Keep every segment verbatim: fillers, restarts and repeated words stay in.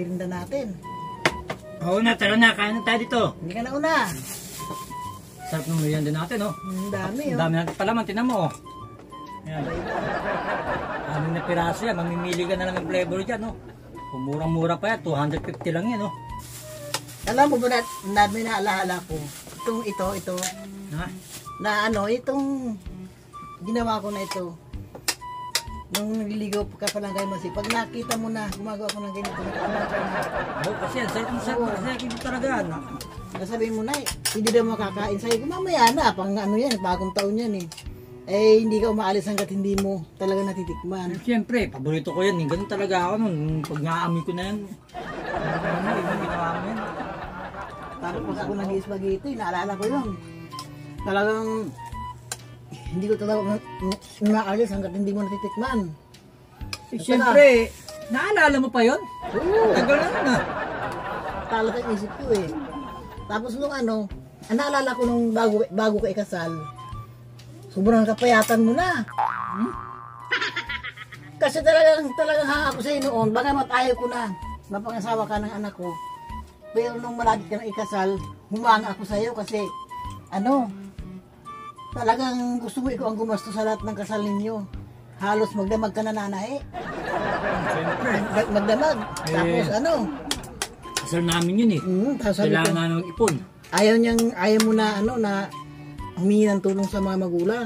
merinda natin. Oo na, tara na, kain na tayo dito. Hindi ka na una. Sarap ng merienda natin, oh. Ang dami, Ang oh. dami natin palaman, tinan mo, oh. Yan. Anim na piraso yan, mamimili ka na lang ng flavor dyan, oh. Kung murang-mura pa yan, two hundred fifty lang yan, oh. Alam mo ba na, na may naalala ko? Itong ito, ito. Ha? Na ano, itong ginawa ko na ito. Nung nililigaw ka pa lang kay Masi, pag nakita mo na, gumagawa ko ng ganito, nakaamal ka na. Oo, kasi yan, sarap na sarap kasi yan talaga, ano. Nasabihin mo na, eh, hindi daw makakain sa'yo. Mamaya na, pang ano yan, bagong taon yan eh. Eh, hindi ka umaalis hanggat hindi mo talaga natitikman. Siyempre, paborito ko yan, eh. Ganun talaga ako nun. Pag naamoy ko na yan, ano, yung ginawa mo yan. Tapos pag ako nag-i-spaghetti, naalala ko yun. Talagang, hindi ko talaga umaalis hanggat hindi mo natitikman. Eh, siyempre, naalala mo pa yun? Oo. Tagal na na. Talat ang isip ko eh. Tapos nung ano, ang naalala ko nung bago, bago ka ikasal, sobrang kapayatan mo na. Hmm? Kasi talagang, talagang hanga ko sa'yo noon, bagamat ayaw ko na, mapangasawa ka ng anak ko. Pero nung malapit ka ng ikasal, humanga ako sa'yo kasi, ano, talagang gusto mo ikaw ang gumasto sa lahat ng kasal ninyo. Halos magdamag ka na nanay. Siyempre. Mag- magdamag. Eh. Tapos ano, Kasal namin yun eh. mm, tapos sabi Kailangan ko, na ng ipon. ayaw niyang, ayaw mo na, ano, na humingi ng tulong sa mga magulang.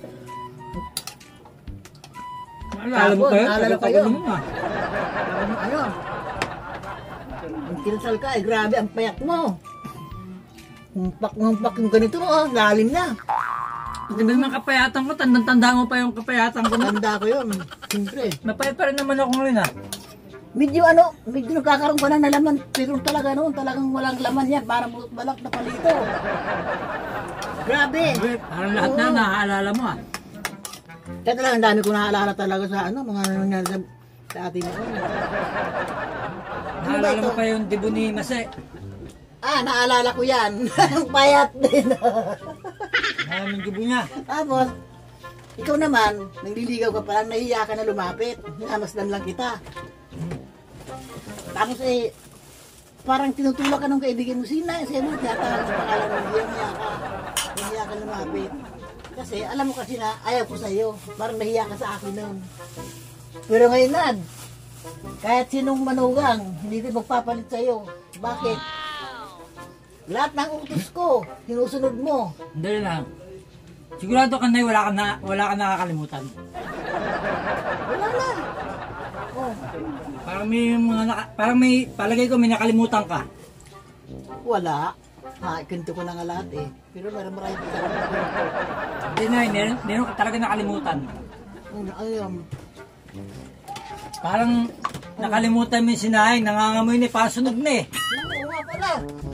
Naalala mo Tapos, pa yun? naalala ko Tagal-tagal yun. mo na. Ano, ano, ang kinasal ka, eh, grabe ang payat mo. Humpak-humpak yung ganito, oh, lalim na. Di ba naman kapayatan ko? Tandang-tanda mo pa yung kapayatan ko. Tanda ko yun, siyempre. Mapayat pa rin naman ako ngayon ah. Medyo ano, medyo nagkakaroon ka na ng laman, pero talaga noon, talagang walang laman yan, parang balak na palito. Grabe. Parang lahat na Oo. naaalala mo ah. Kaya talagang dami ko naaalala talaga sa ano, mga nangyari sa, sa atin noon. Ano ba Naalala ito? mo pa yung dibo ni Mase. Ah, naalala ko yan. Payat din. Naalala yung dibo niya. Tapos, ikaw naman, nagliligaw ka pa lang, nahiya ka na lumapit. Namasdan lang kita. Tapos eh, parang tinutulak ka ng kaibigan mo, sina, sa'yo mo, tiyatawag sa pangalan mo, hiya ka, nahiya ka lumapit. Kasi, alam mo kasi na, ayaw ko sa'yo, parang nahiya ka sa akin noon. Pero ngayon, Nad, kahit sinong manugang, hindi din magpapalit sa'yo. Bakit? Lahat ng utos ko, sinusunod mo. Hindi lang. Sigurado ka na wala ka na wala ka nakakalimutan. Wala na. Oh, Parang may mga naka, parang may palagay ko may nakalimutan ka. wala. Ha, ikinto ko na nga lahat eh. Pero meron marami pa sa Hindi na, meron, meron ka talaga nakalimutan. Ano, ayun. Parang nakalimutan mo yung sinahin, nangangamoy na, parang sunog na eh. Oo nga pala.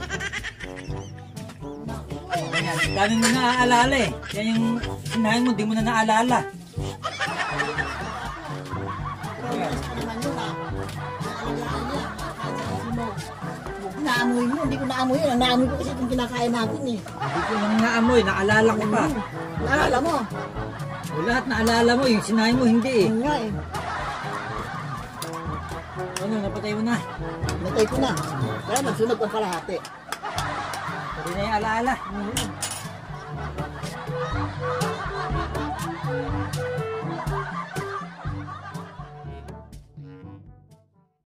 Ayan, dami mo naaalala eh. Yan yung sinahin mo, di mo na naalala. Naamoy mo, hindi ko naamoy yun. Naamoy ko kasi itong kinakain natin eh. Hindi ko nang naamoy, naalala ko pa. Naalala mo? O lahat naalala mo, yung sinahin mo hindi eh. Yun nga eh. Ano, napatay mo na. Natay ko na. Kaya nagsunog ang kalahati. Pwede na yung alaala.